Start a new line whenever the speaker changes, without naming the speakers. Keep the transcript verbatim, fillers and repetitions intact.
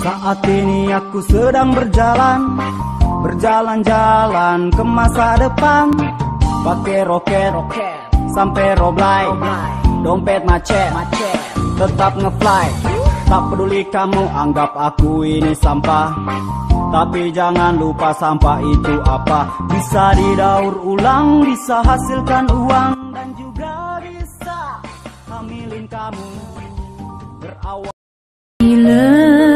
Saat ini aku sedang berjalan, berjalan-jalan ke masa depan. Pakai roket, sampai roblai, dompet macet, tetap ngefly. Tak peduli kamu anggap aku ini sampah, tapi jangan lupa sampah itu apa. Bisa didaur ulang, bisa hasilkan uang, dan juga bisa hamilin kamu berawal.